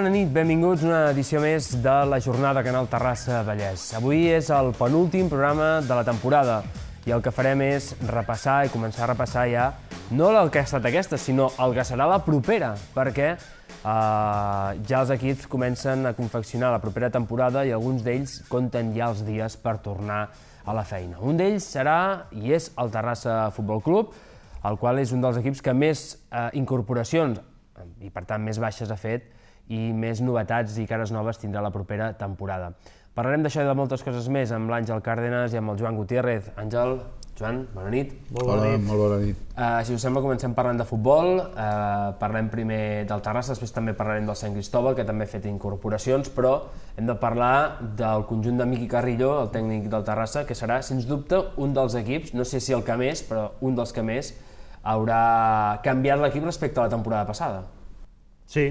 bona nit, benvinguts a una edició més de la jornada Canal Terrassa Vallès. Avui és el penúltim programa de la temporada i el que farem és repassar i començar a repassar ja no el que ha estat aquesta, sinó el que serà la propera, perquè ja els equips comencen a confeccionar la propera temporada i alguns d'ells compten ja els dies per tornar a la feina. Un d'ells serà i és el Terrassa Futbol Club, el qual és un dels equips que més incorporacions i per tant més baixes ha fet i més novetats i cares noves tindrà la propera temporada. Parlarem d'això i de moltes coses més amb l'Àngel Cárdenas i amb el Joan Gutiérrez. Àngel, Joan, bona nit. Hola, molt bona nit. Si us sembla, comencem parlant de futbol. Parlem primer del Terrassa, després també parlarem del Sant Cristóbal, que també ha fet incorporacions, però hem de parlar del conjunt de Miqui Carrillo, el tècnic del Terrassa, que serà, sens dubte, un dels equips, no sé si el que més, però un dels que més, haurà canviat l'equip respecte a la temporada passada. Sí.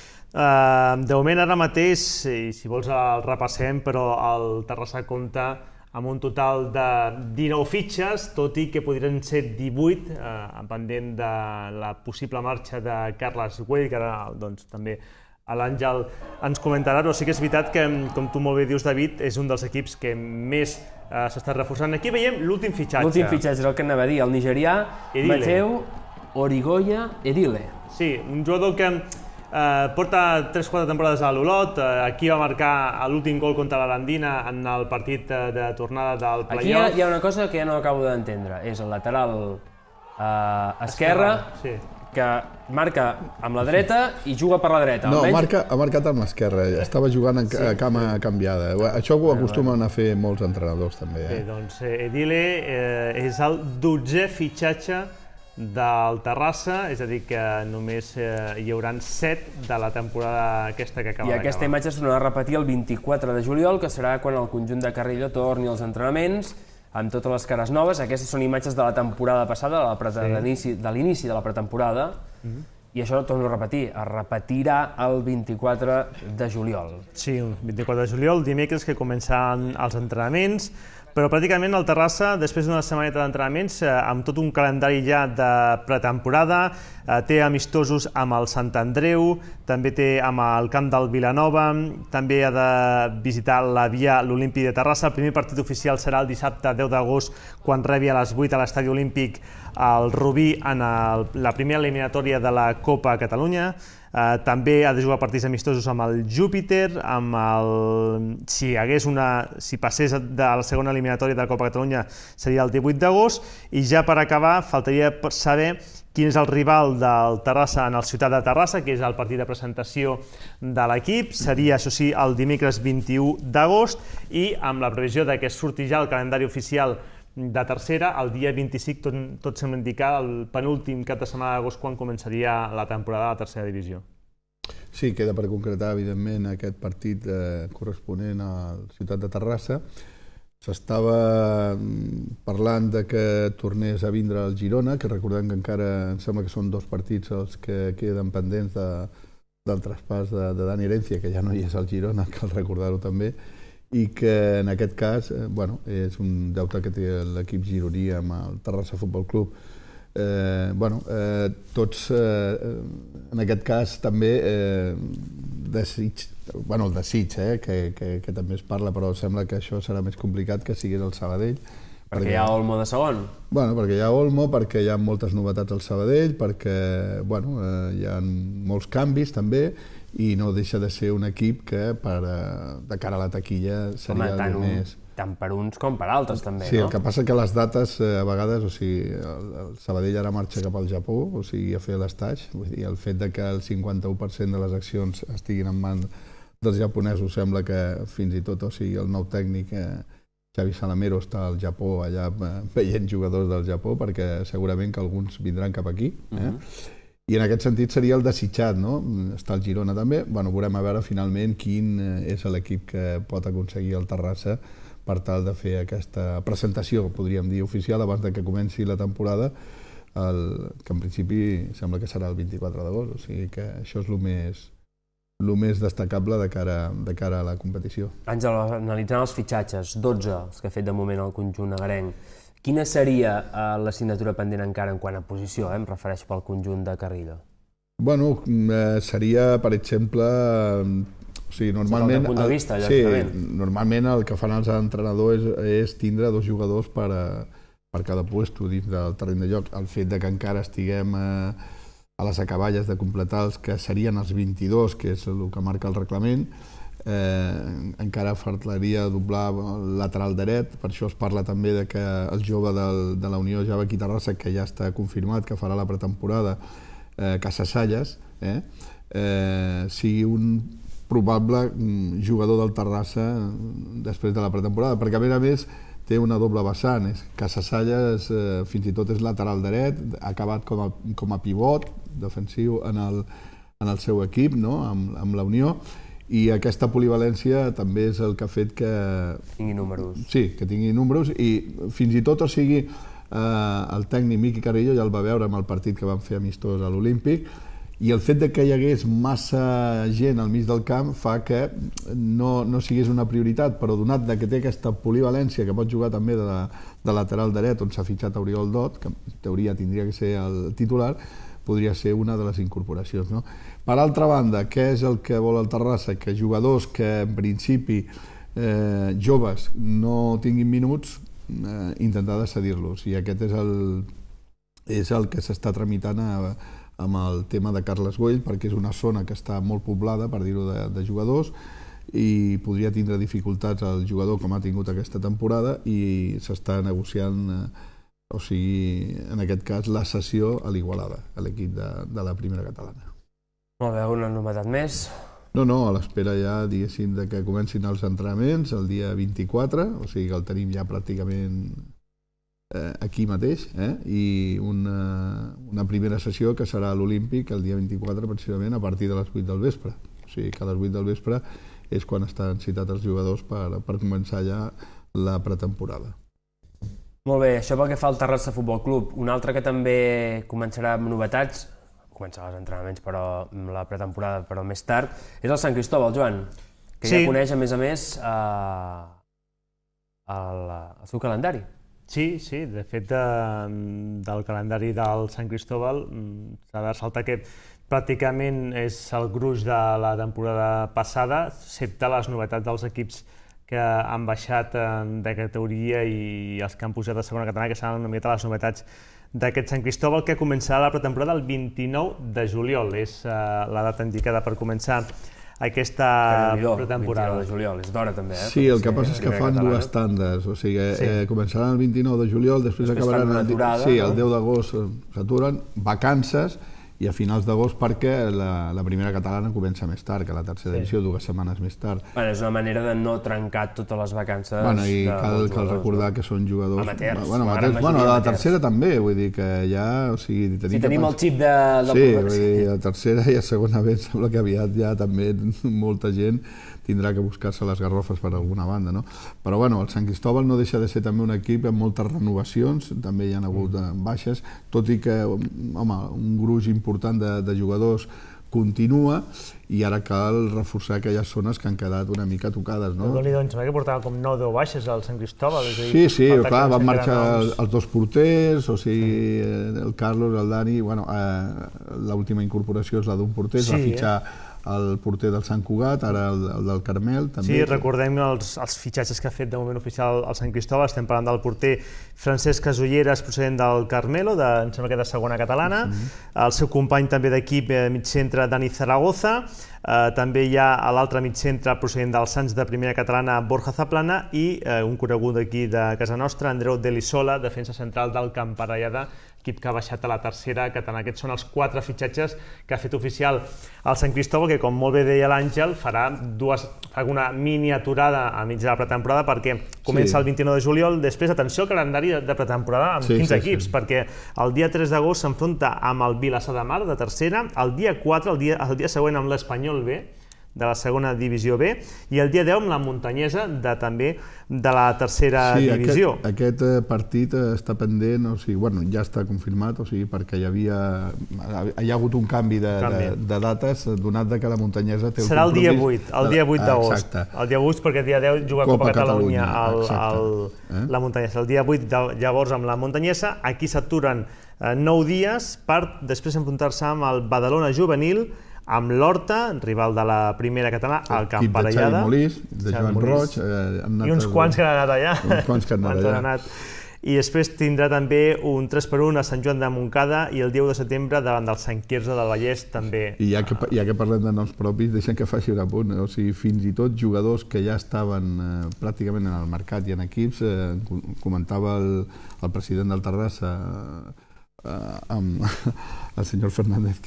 De moment, ara mateix, i si vols el repassem, però el Terrassa compta amb un total de 19 fitxes, tot i que podrien ser 18, pendent de la possible marxa de Carles Güell, que ara doncs, també l'Àngel ens comentarà, però sí que és veritat que, com tu molt bé dius, David, és un dels equips que més s'està reforçant. Aquí veiem l'últim fitxatge. L'últim fitxatge és el que anava a dir, el nigerià Mateu Origoya Edile. Sí, un jugador que porta 3-4 temporades a l'Olot, aquí va marcar l'últim gol contra l'Arandina en el partit de tornada del playoff. Aquí hi ha una cosa que ja no acabo d'entendre, és el lateral esquerre, que marca amb la dreta i juga per la dreta. No, ha marcat amb l'esquerra, estava jugant a cama canviada. Això ho acostumen a fer molts entrenadors també. Bé, doncs Edile és el 12è fitxatge del Terrassa, és a dir que només hi haurà 7 de la temporada aquesta que acaba d'acabar. I aquesta imatge es tornarà a repetir el 24 de juliol, que serà quan el conjunt de Carrillo torni als entrenaments, amb totes les cares noves. Aquestes són imatges de la temporada passada, de l'inici de la pretemporada, i això, torno a repetir, es repetirà el 24 de juliol. Sí, el 24 de juliol, dimecres, que començaran els entrenaments, però pràcticament el Terrassa, després d'una setmaneta d'entrenaments, amb tot un calendari ja de pretemporada, té amistosos amb el Sant Andreu, també té amb el camp del Vilanova, també ha de visitar l'Olímpic de Terrassa. El primer partit oficial serà el dissabte 10 d'agost, quan rebi a les 8 a l'Estadi Olímpic el Rubí en la primera eliminatòria de la Copa Catalunya. També ha de jugar partits amistosos amb el Júpiter, si passés de la segona eliminatòria de la Copa Catalunya seria el 18 d'agost, i ja per acabar faltaria saber quin és el rival del Terrassa en el Ciutat de Terrassa, que és el partit de presentació de l'equip. Seria, això sí, el dimecres 21 d'agost, i amb la previsió que surti ja el calendari oficial de tercera, el dia 25, tot sembla indicar, el penúltim cap de setmana d'agost, quan començaria la temporada de la tercera divisió. Sí, queda per concretar, evidentment, aquest partit corresponent a la ciutat de Terrassa. S'estava parlant de que tornés a vindre al Girona, que recordem que encara em sembla que són 2 partits els que queden pendents del traspàs de Dani Herencia, que ja no hi és al Girona, cal recordar-ho també, i que en aquest cas és un deute que té l'equip gironí amb el Terrassa Futbol Club. Tots, en aquest cas, també el desig, que també es parla, però sembla que això serà més complicat que sigués el Sabadell. Perquè hi ha Olmo de segon? Perquè hi ha Olmo, perquè hi ha moltes novetats al Sabadell, perquè hi ha molts canvis també, i no deixa de ser un equip que de cara a la taquilla seria el més... Tant per uns com per altres també, no? Sí, el que passa que les dates a vegades, el Sabadell ara marxa cap al Japó, a fer l'estatge, el fet que el 51% de les accions estiguin en mans dels japonesos sembla que fins i tot, el nou tècnic Xavi Salamero està al Japó allà veient jugadors del Japó, perquè segurament que alguns vindran cap aquí, i en aquest sentit seria el desitjat, no? Està el Girona també. Veurem a veure finalment quin és l'equip que pot aconseguir el Terrassa per tal de fer aquesta presentació, podríem dir, oficial, abans que comenci la temporada, que en principi sembla que serà el 24 d'agost, o sigui que això és el més destacable de cara a la competició. Àngel, analitzant els fitxatges, 12 els que ha fet de moment el conjunt agarenc, quina seria l'assignatura pendent encara en quant a posició, em refereixo pel conjunt de Carrillo? Bueno, seria, per exemple, o sigui, normalment, punt de vista, sí, normalment el que fan els entrenadors és tindre 2 jugadors per cada puesto dins del terreny de joc. El fet que encara estiguem a les acaballes de completar els que serien els 22, que és el que marca el reglament, encara faltaria doblar el lateral dret. Per això es parla també de que el jove de la Unió Jove aquí a Terrassa, que ja està confirmat que farà la pretemporada, Casasallas, sigui un probable jugador del Terrassa després de la pretemporada, perquè a més té una doble vessant. Casasallas fins i tot és lateral dret, ha acabat com a pivot defensiu en el seu equip, amb la Unió, i aquesta polivalència també és el que ha fet que tingui números. Sí, que tingui números, i fins i tot, o sigui, el tècnic Miqui Carrillo ja el va veure amb el partit que van fer amistós a l'Olímpic, i el fet que hi hagués massa gent al mig del camp fa que no sigués una prioritat, però donat que té aquesta polivalència, que pot jugar també de lateral dret, on s'ha fitxat Oriol Dot, que en teoria tindria que ser el titular, podria ser una de les incorporacions. Per altra banda, què és el que vol el Terrassa? Que jugadors que en principi joves no tinguin minuts, intentar de cedir-los, i aquest és el que s'està tramitant amb el tema de Carles Güell, perquè és una zona que està molt poblada, per dir-ho, de jugadors, i podria tindre dificultats el jugador com ha tingut aquesta temporada, i s'està negociant, o sigui, en aquest cas, la cessió a l'Igualada, a l'equip de la primera catalana. Molt bé, una novetat més? No, a l'espera ja, diguéssim, que comencin els entrenaments el dia 24, o sigui que el tenim ja pràcticament aquí mateix, i una primera sessió que serà a l'Olímpic el dia 24, precisament a partir de les 8 del vespre. O sigui que a les 8 del vespre és quan estan citats els jugadors per començar ja la pretemporada. Molt bé, això pel que fa al Terrassa Futbol Club. Un altre que també començarà amb novetats, començarà els entrenaments, però la pretemporada, però més tard, és el Sant Cristóbal, Joan, que ja coneix, a més, el seu calendari. Sí, de fet, del calendari del Sant Cristóbal s'ha de ressaltar que pràcticament és el gruix de la temporada passada, excepte les novetats dels equips que han baixat de categoria i els que han pujat a segona catalana, que seran una miqueta les novetats d'aquest Sant Cristóbal, que començarà la pretemporada el 29 de juliol. És la data indicada per començar aquesta pretemporada. 29 de juliol, és d'hora també, Sí, el que passa és que fan dues tandes, o sigui, començaran el 29 de juliol, després acabaran el 10 d'agost, s'aturen, vacances, i a finals d'agost perquè la primera catalana comença més tard que la tercera divisió, 2 setmanes més tard. És una manera de no trencar totes les vacances. I cal recordar que són jugadors amateurs. La tercera també, vull dir que ja... Si tenim el xip de... Sí, vull dir, a tercera i a segona B sembla que aviat ja també molta gent tindrà que buscar-se les garrofes per alguna banda, no? Però bueno, el Sant Cristóbal no deixa de ser també un equip amb moltes renovacions, també hi ha hagut baixes, tot i que, home, un gruix important de jugadors continua, i ara cal reforçar aquelles zones que han quedat una mica tocades, no? Déu-n'hi-do, em sembla que portava com 9 o 10 baixes al Sant Cristóbal. Sí, clar, van marxar els 2 porters, o sigui, el Carlos, el Dani, bueno, l'última incorporació és la d'un porter, es va fitxar el porter del Sant Cugat, ara el del Carmel també. Sí, recordem els fitxatges que ha fet de moment oficial el Sant Cristóbal. Estem parlant del porter Francesc Casulleras, procedent del Carmelo, em sembla que de segona catalana, el seu company també d'equip migcentre Dani Zaragoza, també hi ha l'altre migcentre procedent dels Sants de primera catalana Borja Zaplana, i un conegut d'aquí de casa nostra, Andreu Delisola, defensa central del Camparellada, equip que ha baixat a la tercera catalana. Aquests són els 4 fitxatges que ha fet oficial el Sant Cristóbal, que, com molt bé deia l'Àngel, farà una mini aturada a mig de la pretemporada, perquè comença el 29 de juliol. Després, atenció al calendari de pretemporada amb 15 equips, perquè el dia 3 d'agost s'enfronta amb el Vilassar de Mar, de tercera, el dia 4, el dia següent, amb l'Espanyol B, de la segona divisió B, i el dia 10 amb la Muntanyesa també de la tercera divisió. Aquest partit està pendent, o sigui, bueno, ja està confirmat, o sigui, perquè hi ha hagut un canvi de dates, donat que la Muntanyesa té el serà compromís... Serà el dia 8 d'agost. Exacte. El dia 8 perquè el dia 10 juga Copa Catalunya la Muntanyesa. El dia 8 llavors amb la Muntanyesa, aquí s'aturen 9 dies per després enfrontar-se amb el Badalona Juvenil, amb l'Horta, rival de la primera catalana, al Camp Parellada. De Xavi Molís, de Joan Roig... I uns quants que han anat allà. Uns quants que han anat allà. I després tindrà també un 3x1 a Sant Joan de Montcada i el dia 1 de setembre davant del Sant Quirze del Vallès també. I ja que parlem de noms propis, deixem que faci un apunt. O sigui, fins i tot jugadors que ja estaven pràcticament en el mercat i en equips, comentava el president del Terrassa, amb el senyor Fernández,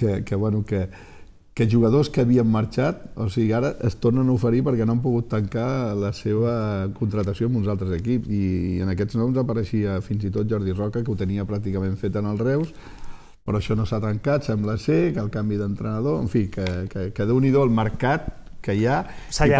que jugadors que havien marxat, o sigui, ara es tornen a oferir perquè no han pogut tancar la seva contratació amb uns altres equips, i en aquests noms apareixia fins i tot Jordi Roca, que ho tenia pràcticament fet en el Reus, però això no s'ha tancat, sembla ser, que el canvi d'entrenador, en fi, que Déu-n'hi-do el mercat que hi ha,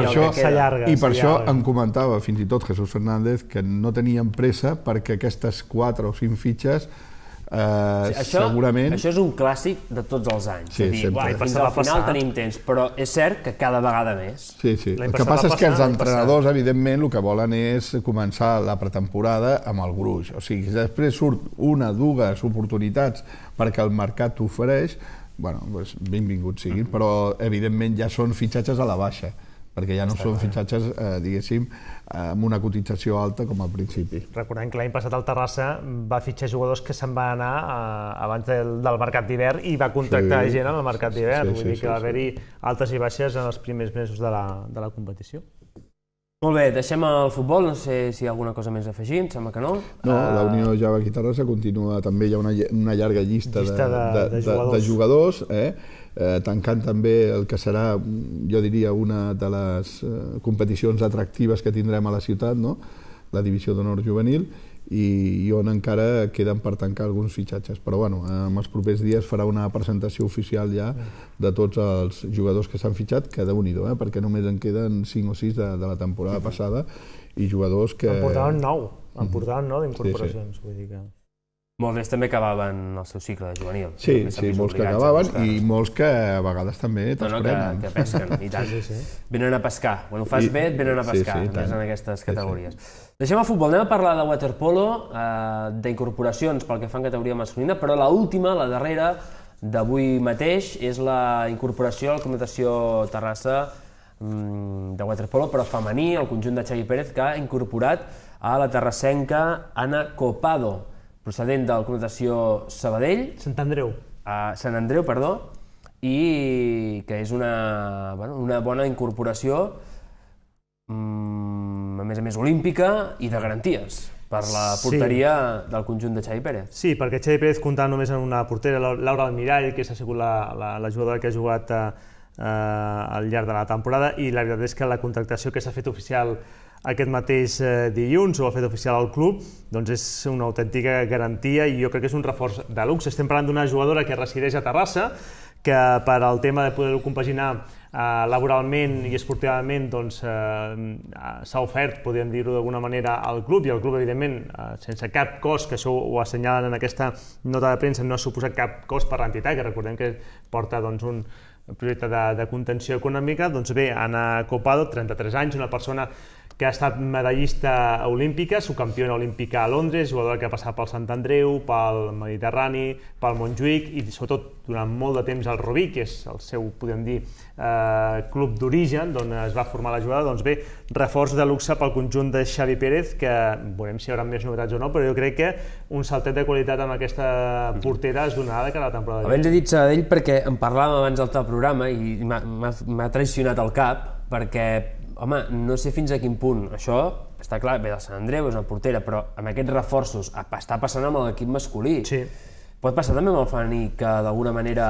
i per això em comentava fins i tot Jesús Fernández que no tenien pressa perquè aquestes 4 o 5 fitxes segurament... Això és un clàssic de tots els anys. Sí, sempre. Fins al final tenim temps, però és cert que cada vegada més. Sí. El que passa és que els entrenadors, evidentment, el que volen és començar la pretemporada amb el gruix. O sigui, si després surt 1 o 2 oportunitats perquè el mercat t'ofereix, benvinguts siguin, però evidentment ja són fitxatges a la baixa, perquè ja no són fitxatges, diguéssim, amb una cotització alta com al principi. Recordem que l'any passat el Terrassa va fitxar jugadors que se'n va anar abans del mercat d'hivern i va contractar gent en el mercat d'hivern, vull dir que va haver-hi altes i baixes en els primers mesos de la competició. Molt bé, deixem el futbol, no sé si hi ha alguna cosa més a afegir, em sembla que no. No, la Unió Java aquí Terrassa continua, també hi ha una llarga llista de jugadors, tancant també el que serà, jo diria, una de les competicions atractives que tindrem a la ciutat, la Divisió d'Honor Juvenil, i on encara queden per tancar alguns fitxatges. Però bueno, en els propers dies farà una presentació oficial ja de tots els jugadors que s'han fitxat, que Déu-n'hi-do, perquè només en queden 5 o 6 de la temporada passada, i jugadors que... En portaven 9 d'incorporacions, vull dir que... Molts d'ells també acabaven el seu cicle de juvenil. Sí, molts que acabaven i molts que a vegades també te'ls prenen. Que pesquen, i tant. Venen a pescar. Quan ho fas bé, et venen a pescar, més en aquestes categories. Deixem el futbol, anem a parlar de waterpolo, d'incorporacions pel que fa en categoria masculina, però l'última, la darrera, d'avui mateix, és la incorporació a la Comunicació Terrassa de waterpolo, però femení, el conjunt de Xavi Pérez, que ha incorporat a la terrassenca Ana Copado, procedent de la Comunicació Sabadell. Sant Andreu, i que és una bona incorporació, a més olímpica i de garanties per la porteria del conjunt de Xavi Pérez. Sí, perquè Xavi Pérez comptava només amb una portera, Laura Almirall, que ha sigut la jugadora que ha jugat al llarg de la temporada, i la veritat és que la contractació que s'ha fet oficial aquest mateix dilluns, o ha fet oficial al club, doncs és una autèntica garantia i jo crec que és un reforç de luxe. Estem parlant d'una jugadora que resideix a Terrassa, que per al tema de poder-ho compaginar laboralment i esportivament s'ha ofert, podríem dir-ho d'alguna manera, al club, i el club, evidentment, sense cap cost, que això ho assenyalen en aquesta nota de premsa, no ha suposat cap cost per l'entitat, que recordem que porta un projecte de contenció econòmica. Doncs bé, Ana Copado, 33 anys, una persona que ha estat medallista olímpica, subcampiona olímpica a Londres, jugadora que ha passat pel Sant Andreu, pel Mediterrani, pel Montjuïc i sobretot durant molt de temps al Rubí, que és el seu, podem dir, club d'origen, d'on es va formar la jugada. Doncs bé, reforç de luxe pel conjunt de Xavi Pérez, que veurem si hi haurà més novetats o no, però jo crec que un saltet de qualitat amb aquesta portera es donarà de cada temporada. Abans he dit Sabadell perquè en parlàvem abans del programa i m'ha traicionat el cap, perquè home, no sé fins a quin punt. Això està clar, ve del Sant Andreu, és una portera, però amb aquests reforços està passant amb l'equip masculí. Sí. Pot passar també amb el femení, que d'alguna manera,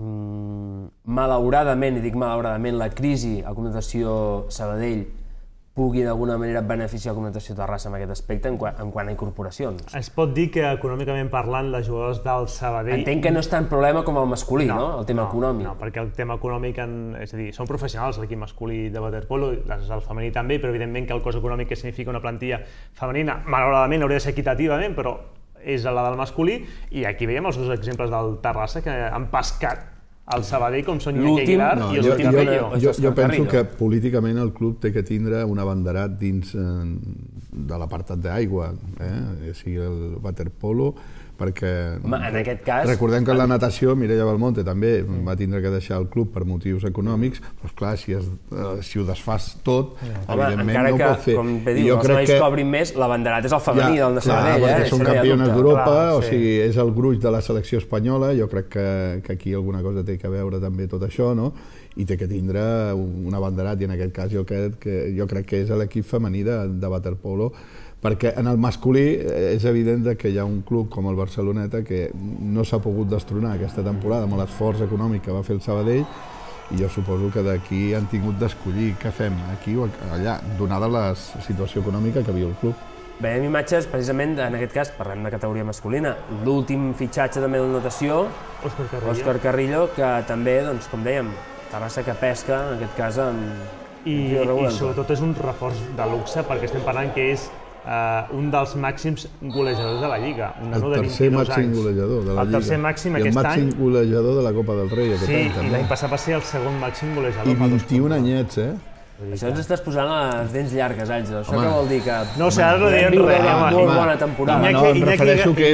malauradament, i dic malauradament, la crisi a Comunicació Sabadell pugui d'alguna manera beneficiar el Club Natació Terrassa en aquest aspecte en quant a incorporacions. Es pot dir que econòmicament parlant les jugadors del Sabadell... Entenc que no és tan problema com el masculí, no? El tema econòmic. No, perquè el tema econòmic, és a dir, són professionals l'equip masculí de waterpolo, el femení també, però evidentment que el cost econòmic que significa una plantilla femenina, malauradament hauria de ser equitativament, però és la del masculí, i aquí veiem els dos exemples del Terrassa que han pescat el Sabadell, com són Iñaki Aguilar i Òscar Carrillo. Jo penso que políticament el club té que tindre un abanderat dins de l'apartat d'aigua, o sigui, el waterpolo, perquè... En aquest cas... Recordem que la natació, Mireia Belmonte també va tindre que deixar el club per motius econòmics, però esclar, si ho desfàs tot, evidentment no ho pot fer. Com bé diu, els nois cobrin més, l'abanderat és el femení del Sabadell. Clar, perquè són campiones d'Europa, o sigui, és el gruix de la selecció espanyola, jo crec que aquí alguna cosa té que veure també tot això, no? I té que tindre un abanderat, i en aquest cas jo crec que és l'equip femení de waterpolo, perquè en el masculí és evident que hi ha un club com el Barceloneta que no s'ha pogut destronar aquesta temporada amb l'esforç econòmic que va fer el Sabadell, i jo suposo que d'aquí han tingut d'escollir què fem, aquí o allà, donada la situació econòmica que viu el club. Veiem imatges, precisament, en aquest cas, parlem de categoria masculina, l'últim fitxatge també de natació, Òscar Carrillo, que també, doncs, com dèiem, Terrassa que pesca, en aquest cas, i sobretot és un reforç de luxe, perquè estem parlant que és un dels màxims golejadors de la Lliga, un nano de 22 anys. El tercer màxim golejador de la Lliga. El tercer màxim aquest any. I el màxim golejador de la Copa del Rei aquest any. Sí, i l'any passat va ser el segon màxim golejador. I 21 anyets, Això ens estàs posant les dents llargues, Àngel. Això què vol dir? Que no, o sigui, ara no diem res. Molt bona temporada. No, em refereixo que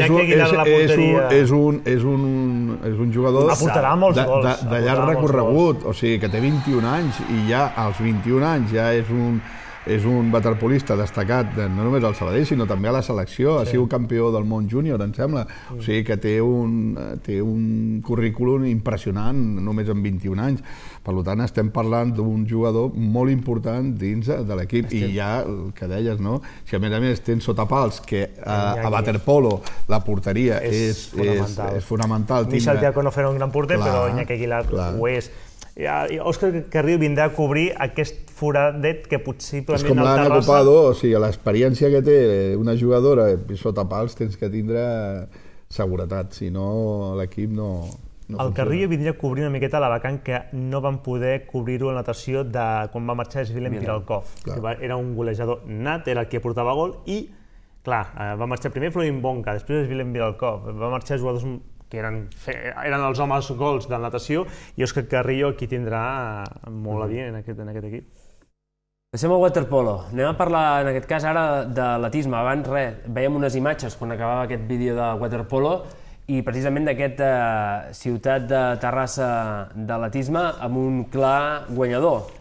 és un jugador de llarg recorregut, o sigui, que té 21 anys, i ja als 21 anys ja és un waterpolista destacat no només al Sabadell, sinó també a la selecció, ha sigut campió del món júnior, em sembla. O sigui que té un currículum impressionant només amb 21 anys. Per tant, estem parlant d'un jugador molt important dins de l'equip. I ja el que deies, no? Si a més tens sota pals que a waterpolo la porteria és fonamental. Michel Diacono farà un gran porter, però Iñaki Aguilar ho és. Òscar Carrillo vindrà a cobrir aquest foradet que possiblement... És com l'Anna Copado, o sigui, l'experiència que té una jugadora sota pals tens que tindre seguretat, si no l'equip no el Carrillo vindria a cobrir una miqueta la vacant que no van poder cobrir-ho en natació quan va marxar Svilem Piralkov, que era un golejador nat, era el que portava gol, i, clar, va marxar primer Florin Bonca, després Svilem Piralkov, va marxar jugadors que eren els homes gols de la natació, i Òscar Carrillo aquí tindrà molt a dir en aquest equip. Passem al waterpolo. Anem a parlar, en aquest cas, ara de l'atletisme. Abans, veiem unes imatges quan acabava aquest vídeo de waterpolo i precisament d'aquesta ciutat de Terrassa de l'atletisme amb un clar guanyador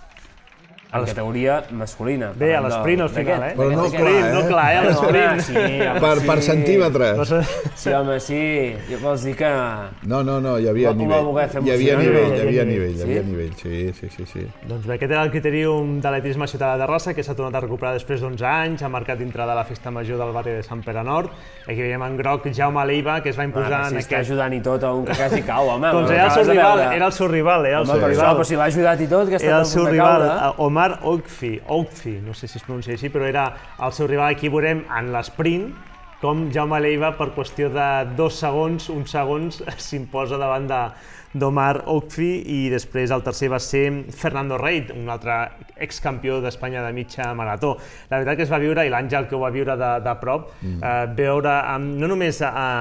en categoria masculina. Bé, a l'esprint al final, Però no clar, a l'esprint. Per centímetres. Sí, home, sí. Vols dir que... No, hi havia nivell. Hi havia nivell, sí. Doncs bé, aquest era el critèrium de l'atletisme a Ciutat de Terrassa, que s'ha tornat a recuperar després d'11 anys, ha marcat dintre de la festa major del barri de Sant Pere Nord. Aquí veiem en groc Jaume Leiva, que es va imposar en aquest... Si està ajudant i tot a un que quasi cau, home. Doncs era el seu rival. Però si l'ha ajudat i tot, que està a punt de caure. Omar Oukfi, no sé si es pronuncia així, però era el seu rival. Aquí veurem en l'esprint com Jaume Leiva, per qüestió de 2 segons, uns segons, s'imposa davant d'Omar Oukfi, i després el tercer va ser Fernando Reid, un altre excampió d'Espanya de mitja marató. La veritat que es va viure, i l'Àngel que ho va viure de prop, veure no només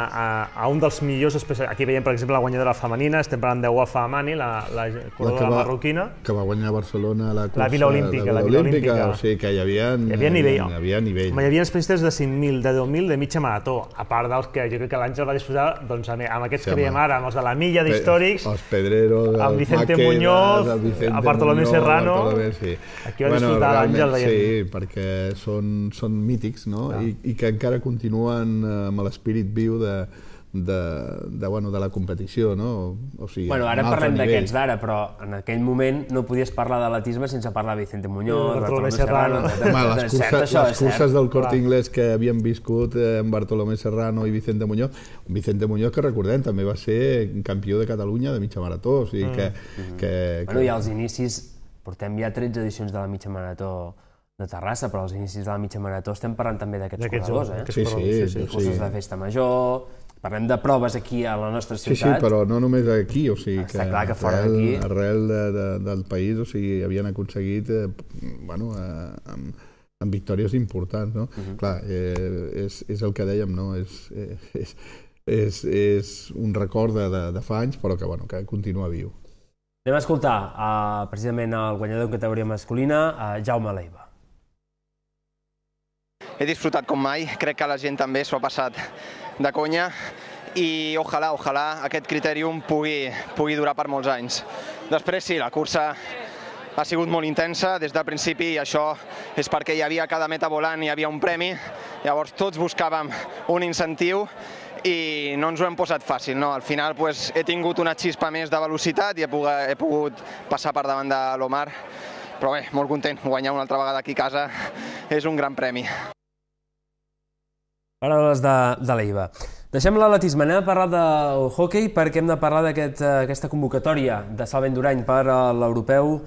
a un dels millors, aquí veiem per exemple la guanyadora femenina, estem parlant de Wafa Amani, la corredora marroquina, que va guanyar a Barcelona la Vila Olímpica, o sigui que hi havia nivell. Hi havia especialistes de 5.000, de 10.000, de mitja marató, a part dels que jo crec que l'Àngel va disposar amb aquests que veiem ara, amb els de la milla d'històrics, els Pedreros, amb Vicente Muñoz, a Bartolomé Serrano. Aquí va disfrutar l'Àngel veient. Sí, perquè són mítics, no? I que encara continuen amb l'espírit viu de la competició, no? O sigui, ara parlem d'aquests d'ara, però en aquell moment no podies parlar d'atletisme sense parlar de Vicente Muñoz, Bartolomé Serrano... Les curses del Corte Inglés que havíem viscut amb Bartolomé Serrano i Vicente Muñoz, que recordem, també va ser campió de Catalunya de mitja marató, o sigui que... I als inicis portem ja 13 edicions de la mitja marató de Terrassa, però als inicis de la mitja marató estem parlant també d'aquests corredors, Sí. curses de festa major, parlem de proves aquí a la nostra ciutat. Sí, però no només aquí, o sigui, està clar que fora d'aquí... Arrel del país, o sigui, havien aconseguit, amb victòries importants, no? Clar, és el que dèiem, no? És un record de fa anys, però que continua viu. Anem a escoltar precisament el guanyador en categoria masculina, Jaume Leiva. He disfrutat com mai, crec que la gent també s'ho ha passat de conya i ojalà aquest critèrium pugui durar per molts anys. Després sí, la cursa ha sigut molt intensa des del principi i això és perquè hi havia cada meta volant, hi havia un premi, llavors tots buscàvem un incentiu i no ens ho hem posat fàcil, no? Al final he tingut una xispa més de velocitat i he pogut passar per davant de l'Omar, però bé, molt content, guanyar una altra vegada aquí a casa és un gran premi. Paraules de Leiva. Deixem l'atletisme, anem a parlar del hoquei perquè hem de parlar d'aquesta convocatòria de Salva Indurany per l'europeu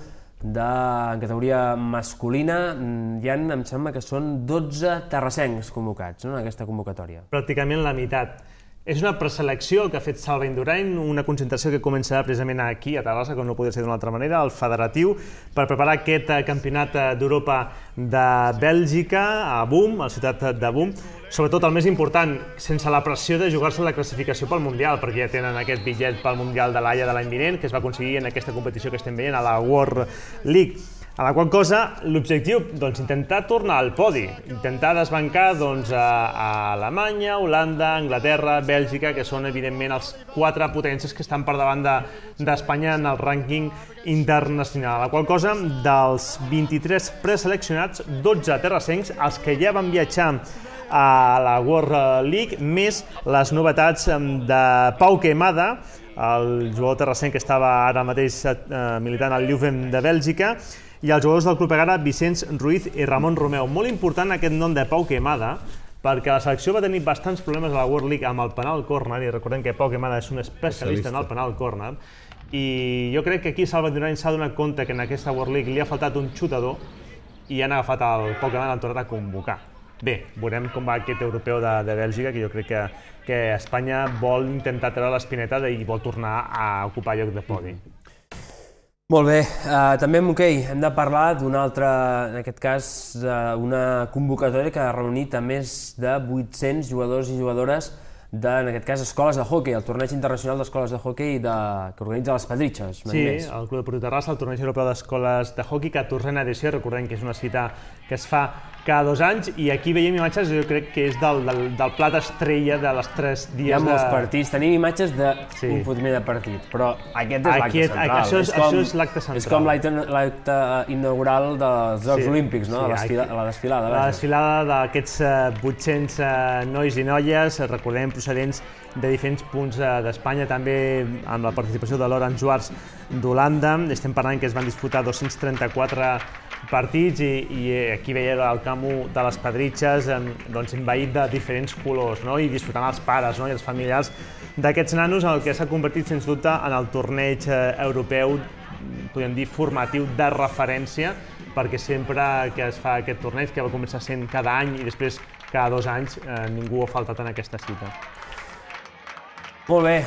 en categoria masculina. Em sembla que són 12 terrassencs convocats en aquesta convocatòria. Pràcticament la meitat. És una preselecció el que ha fet Salva Indurany, una concentració que començarà precisament aquí, a Terrassa, com no podria ser d'una altra manera, al Federatiu, per preparar aquest campionat d'Europa de Bèlgica, a Boom, a la ciutat de Boom. Sobretot el més important, sense la pressió de jugar-se la classificació pel Mundial, perquè ja tenen aquest bitllet pel Mundial de l'Haia de l'any vinent, que es va aconseguir en aquesta competició que estem veient, a la World League. A la qual cosa, l'objectiu, intentar tornar al podi, intentar desbancar a Alemanya, Holanda, Anglaterra, Bèlgica, que són, evidentment, els 4 potències que estan per davant d'Espanya en el rànquing internacional. A la qual cosa, dels 23 preseleccionats, 12 terrassencs, els que ja van viatjar a la World League, més les novetats de Pau Quemada, el jugador terrassenc que estava ara mateix militant al Leuven de Bèlgica, i els jugadors del Club Egara, Vicenç Ruiz i Ramon Romeu. Molt important aquest nom de Pau Quemada, perquè la selecció va tenir bastants problemes a la World League amb el penal córner, i recordem que Pau Quemada és un especialista en el penal córner, i jo crec que aquí Salva Indurany s'ha donat compte que en aquesta World League li ha faltat un xutador i han agafat el Pau Quemada i l'han tornat a convocar. Bé, veurem com va aquest europeu de Bèlgica, que jo crec que Espanya vol intentar treure l'espineta i vol tornar a ocupar lloc de podi. Molt bé, també amb hoquei hem de parlar d'una altra, en aquest cas, una convocatòria que ha reunit a més de 800 jugadors i jugadores en aquest cas, escoles de hoquei, el torneig internacional d'escoles de hoquei que organitza les Pedritxes. Sí, el Club Deportiu Terrassa, el torneig europeu d'escoles de hoquei, 14a edició, recordem que és una cita que es fa cada 2 anys, i aquí veiem imatges, jo crec que és del plat estrella de les 3 dies. Hi ha molts partits, tenim imatges d'un fotimer de partit, però aquest és l'acte central. Això és l'acte central. És com l'acte inaugural dels Jocs Olímpics, la desfilada. La desfilada d'aquests 800 nois i noies, recordem, procedents de diferents punts d'Espanya, també amb la participació de Laurent Juars d'Holanda. Estem parlant que es van disputar 234 partits i aquí veieu el camp de les Pedritxes envaït de diferents colors i disfrutant els pares i els familiars d'aquests nanos, en el que s'ha convertit sens dubte en el torneig europeu, podríem dir, formatiu de referència, perquè sempre que es fa aquest torneig, que va començar sent cada any i després cada 2 anys, ningú ha faltat en aquesta cita. Molt bé,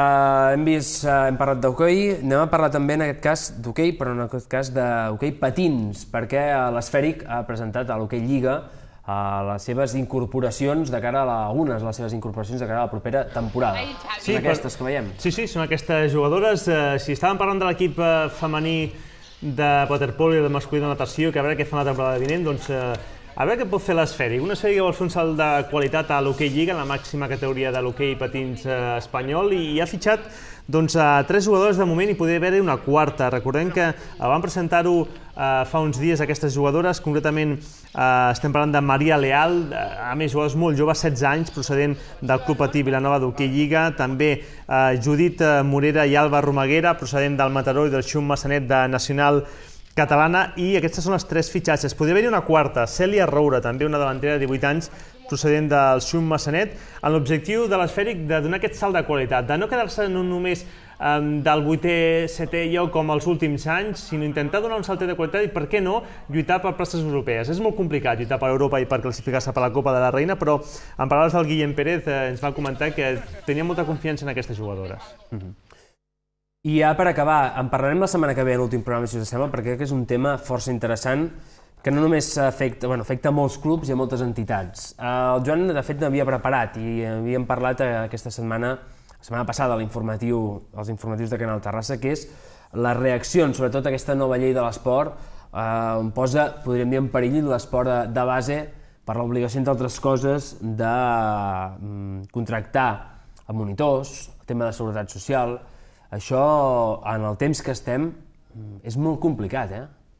hem parlat d'hoquei, anem a parlar també en aquest cas d'hoquei, però en aquest cas d'hoquei patins, perquè l'Esfèric ha presentat a l'Hoquei Lliga les seves incorporacions de cara a algunes de les seves incorporacions de cara a la propera temporada. Són aquestes que veiem. Sí, són aquestes jugadores. Si estàvem parlant de l'equip femení de waterpolo i de masculí de natació, que a veure què fan la temporada vinent, doncs a veure què pot fer l'Esfèric. Un Esfèric que vol fer un salt de qualitat a l'Hoquei Lliga, la màxima categoria de l'hoquei patins espanyol, i ha fitxat a 3 jugadors de moment i podria haver-hi una quarta. Recordem que vam presentar-ho fa uns dies aquestes jugadores, concretament estem parlant de Maria Leal, a més jugadors molt joves, 16 anys, procedent del Club Patí Vilanova d'Hoquei Lliga, també Judit Morera i Alba Romaguera, procedent del Mataró i del Xum Massanet de Nacional Catalana, i aquestes són les 3 fitxatges. Podria haver-hi una quarta, Cèlia Roura, també una davantera de 18 anys, procedent del Xum Massanet, amb l'objectiu de l'esfèric de donar aquest salt de qualitat, de no quedar-se no només del 8è, 7è lloc com els últims anys, sinó intentar donar un saltet de qualitat i, per què no, lluitar per places europees. És molt complicat lluitar per Europa i per classificar-se per la Copa de la Reina, però en paraules del Guillem Pérez ens va comentar que tenia molta confiança en aquestes jugadores. I ja per acabar, en parlarem la setmana que ve a l'últim programa, si us sembla, perquè crec que és un tema força interessant que no només afecta molts clubs i a moltes entitats. El Joan, de fet, n'havia preparat i havíem parlat aquesta setmana, la setmana passada, als informatius de Canal Terrassa, que és les reaccions, sobretot aquesta nova llei de l'esport, on posa, podríem dir, en perill l'esport de base per l'obligació, entre altres coses, de contractar a monitors, el tema de seguretat social. Això, en el temps que estem, és molt complicat,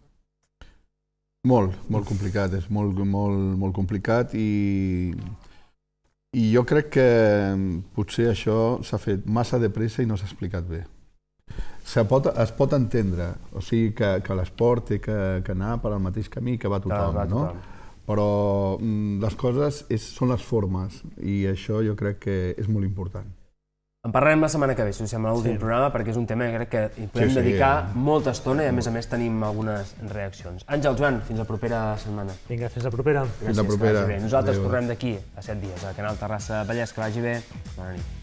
Molt complicat, és molt complicat i jo crec que potser això s'ha fet massa de pressa i no s'ha explicat bé. Es pot entendre, o sigui que l'esport té que anar per al mateix camí que va tothom, no? Però les coses són les formes i això jo crec que és molt important. En parlarem la setmana que ve, si us sembla, l'últim programa, perquè és un tema que crec que hi podem dedicar molta estona i, a més, tenim algunes reaccions. Àngel, Joan, fins la propera setmana. Vinga, fins la propera. Gràcies, que vagi bé. Nosaltres tornem d'aquí a 7 dies a Canal Terrassa Vallès. Que vagi bé. Bona nit.